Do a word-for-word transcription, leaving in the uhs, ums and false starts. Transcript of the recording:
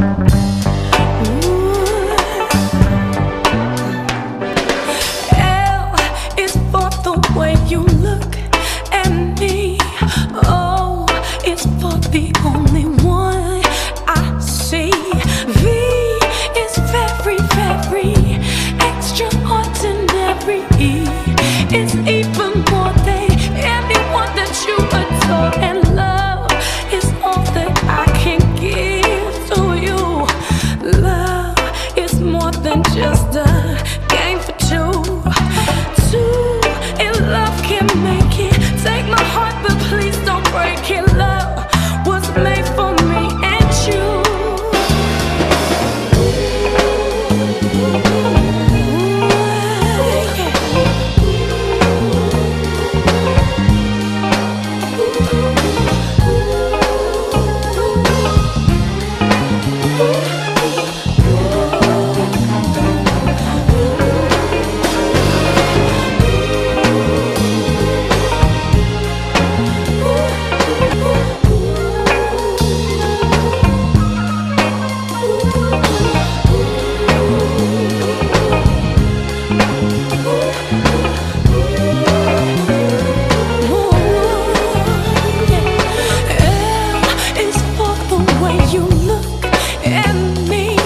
L is for the way you look at me. O is for the only one I see. V is very, very extraordinary. E is even more than anyone that you adore. And love is all that I can give to you. Love is more than just a game for two. Two in love can make it. Take my heart, but please don't break it. Love was made for me and you. You look at me.